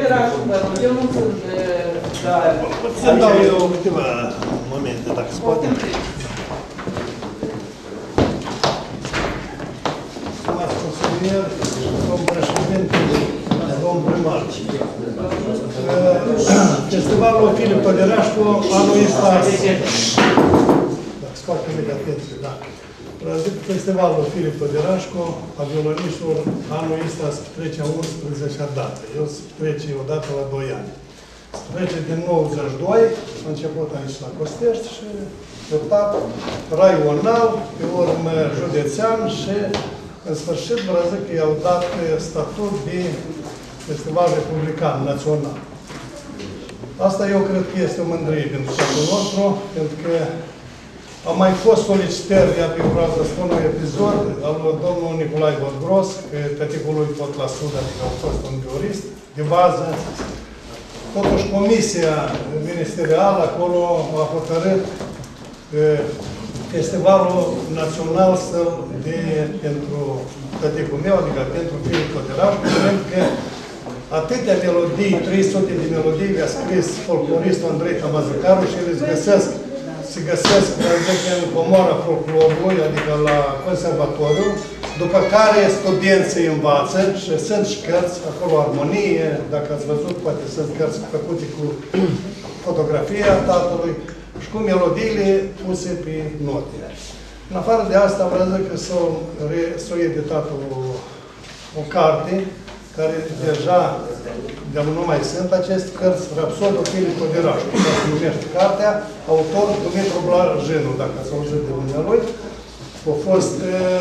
Poderașu, vă rog, eu nu sunt... Să dau eu câteva momente, dacă se poate. Stimați consilieri, domn președinte, domn primar. Festivalul Filip Poderașcu anul ăsta... Dacă scoate imediat atenție, da. Festivalul Filip Poderașcu a violoniștilor anul ăsta se trece a 11-a dată. El se trece odată la 2 ani. Se trece din 92, a început aici la Costești și treptat raional, pe urmă județean și în sfârșit vreau zic că i-au dat statut de festival republican, național. Asta eu cred că este o mândrie pentru statul nostru, pentru că am mai fost solicitări, iar eu vreau să spun un episod, al domnul Nicolae Vodgros, că tăticul lui tot la sud, adică a fost un jurist, de bază. Totuși, comisia ministerială acolo a hotărât festivalul național să-l dea pentru tăticul meu, adică pentru Filip Poderașcu, pentru că atâtea melodii, 300 de melodii le-a scris folcloristul Andrei Tamazicaru și le se găsesc, în comora folclorului, adică la conservatoriu, după care studenții învață și sunt și cărți, acolo armonie, dacă ați văzut, poate sunt cărți făcute cu fotografia tatălui și cu melodiile puse pe note. În afară de asta, vreau că s-a editat o carte, care deja, de nu mai sunt aceste cărți, Rapsodul Filip Poderașcu, care se numește cartea, autor Dumitru Blajinu, dacă ați auzit de dumnealui. A fost,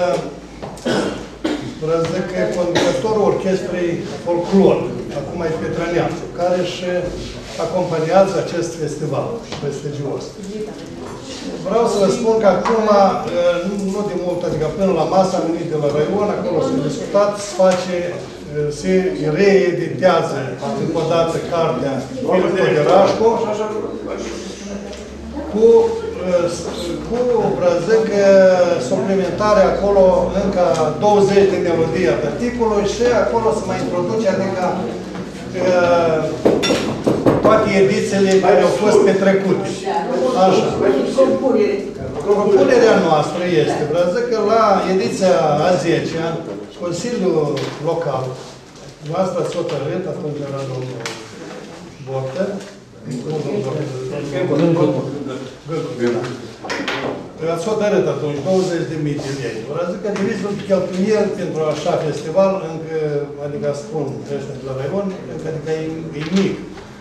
vreau să zic, conducătorul orchestrei folclor, acum e Petrăneațu, care își acompaniază acest festival prestigios. Vreau să vă spun că acum, nu de mult, adică până la masă am venit de la Raion, acolo s-a discutat, se reeditează încă o dată cartea Filip Poderașcu cu vreau zic, suplimentare acolo încă 20 de melodii a tăticului și acolo se mai introduce, adică toate edițiile care au fost petrecute. Așa. Propunerea noastră este, vreau zic că la ediția a 10-a, Consiliul Local, noastră ați hotărât, atunci era domnul Bortă, ați hotărât atunci 20.000 de lei. Vreau zic că divizul de cheltuieli pentru așa festival, încă, adică spun, ăștia de la Raion, adică e mic.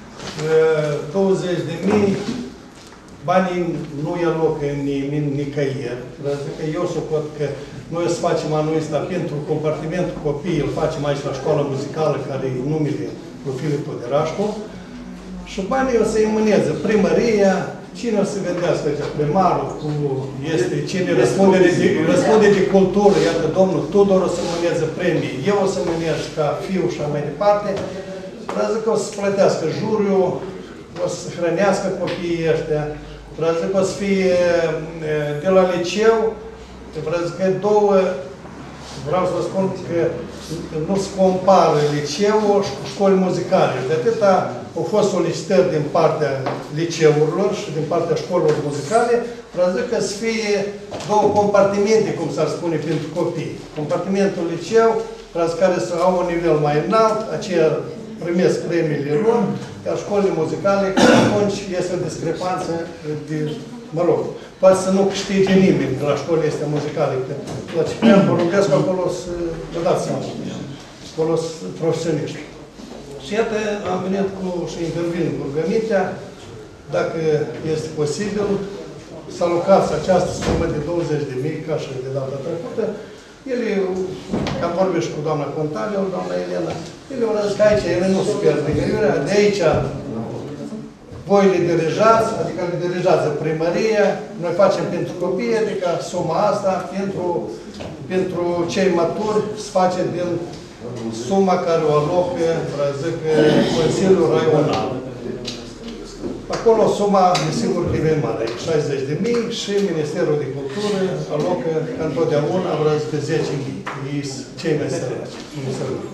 20.000 banii nu ia loc în nimeni, nicăieri. Vreau zic că eu suport că noi o să facem anul ăsta pentru compartimentul copiii, îl facem aici la școala muzicală, care e numele lui Filip Poderașcu. Și banii o să îi primăria, cine o să gândească aici, primarul, cine răspunde de cultură, iată, domnul Tudor o să mâneze premii, eu o să mânez ca fiu și mai departe. Vreau zic că o să plătească juriu, o să hrănească copiii ăștia, vreau zic că o să fie de la liceu, vreau zic că vreau să vă spun că nu se compară liceul și școli muzicale. De atâta au fost solicitări din partea liceurilor și din partea școlilor muzicale, vreau zic că să fie două compartimente, cum s-ar spune, pentru copii. Compartimentul liceu, vreau zic, care să au un nivel mai înalt, aceia primesc premiile lor, iar școlile muzicale, că atunci este o discrepanță de, mă rog, poate să nu câștige nimeni de la școlile astea muzicale. La Ciprian Poruncescu acolo să vă dați seama. Acolo sunt profesioniști. Și iată, am venit și intervin cu rugămintea, dacă este posibil, să alocați această sumă de 20.000, ca și de data trecută. Ele, am vorbit și cu doamna contabilă, doamna Elena, ele au zis că aici ele nu se pierd nicăiurea, de aici voi le dirijați, adică le dirijați primăria, noi facem pentru copii, adică suma asta pentru cei maturi se face din suma care o alocă, zic, Consiliul Raional. Acolo suma, desigur, că e mare, 60.000 și Ministerul de Cultură alocă, ca întotdeauna, vreau zic, 10.000. Ei cei mai săraci, Ministerul de Cultură.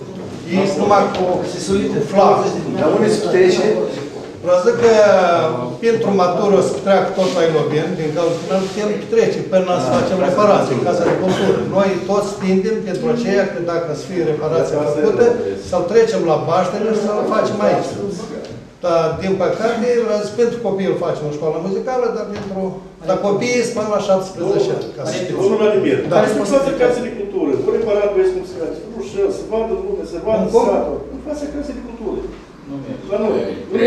Ei numai cu flag. Dar unde se trece? Vreau să zic că pentru matură o să treacă tot la Iloben, din cauza că nu putem trece până să facem reparații în Casa de Cultură. Noi toți tindem pentru aceea că dacă să fie reparația făcută, să-l trecem la Baștele și să-l facem aici. Dar, din păcate, pentru copii îl facem în școala muzicală, dar pentru... Dar copiii sunt până la 17 ani, ca să știți. Domnul Vladimir, Care sunt toate casele de cultură, cu reparat, băieți cum se face, rușel, să vadă lume, să vadă satul, în fața casei de cultură. La noi.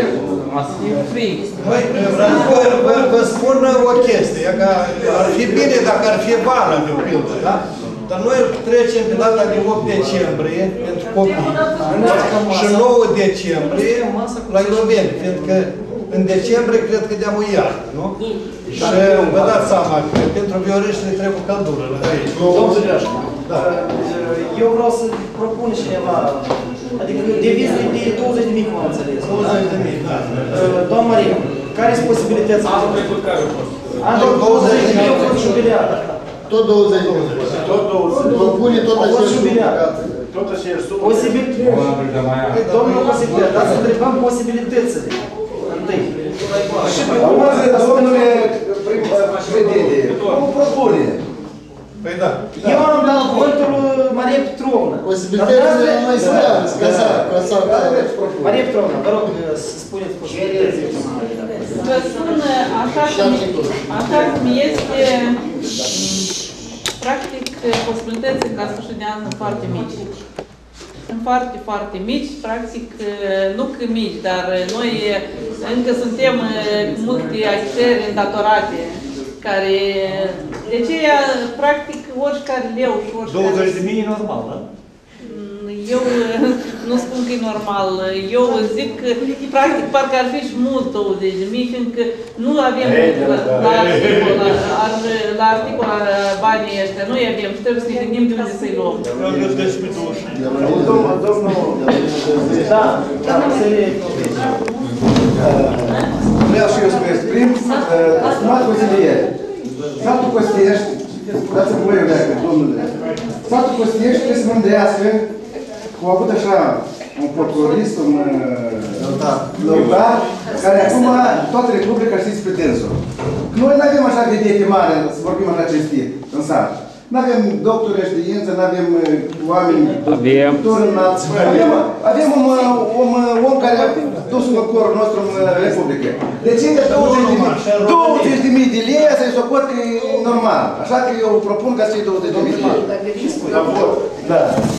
Vă spun o chestie, că ar fi bine dacă ar fi vara, de pildă, da? Dar noi trecem pe data de 8 decembrie pentru copii și 9 decembrie la Iloveni, fiindcă în decembrie cred că de-am o iarnă, nu? Și vă dați seama că pentru Viorești trebuie căldură la aici. Eu vreau să propun cineva, adică devizul de 20.000, cum am înțeles. 20.000, da. Doamna Maria, care sunt posibilitățile? Anul trecut care a fost? Anul 20.000 au fost jubileat. Tot 20. Tot 20. Propune tot acest jubileat. Tot aceeași sumă. Posibil... Domnul posibilitate, dar să întrebăm posibilitățile. Întâi. Și pe urmă, Domnule președinte, o propune. Păi da. eu am dat cuvântul Maria Petrovna. Posibilitățile noi sunt Maria Petrovna, vă rog să spuneți posibilitățile. Vă spun, așa cum este, practic, posibilitățile ca sfârșit de an sunt foarte mici. Sunt foarte, foarte mici, practic, nu că mici, dar noi încă suntem multe achitări îndatorate, care, de aceea, practic, oricare leu și oricare... 20.000 e normal, da? Eu nu spun că e normal. Eu zic că, practic, parcă ar fi și mult 20.000, fiindcă nu avem la articol banii ăștia, nu avem și trebuie să ne gândim de unde să-i luăm. Eu găsesc pe 25. Da, înțeleg. Vreau și eu să mă exprim. Stimat consilier, satul Costiești, dați-mi voie, domnule, satul Costiești trebuie să mândrească că a avut așa un folclorist, un lăutar, care acum toată Republica știți pe dânsul. Noi nu avem așa vedete mare, să vorbim așa cinstit, în sat. Nu avem doctori de știință, nu avem oameni înalți. Avem un om care a dus corul nostru în Republică. Deci încă 20.000 de lei, să-i socot că e normal. Așa că eu propun ca să fie 20.000 de lei. Da.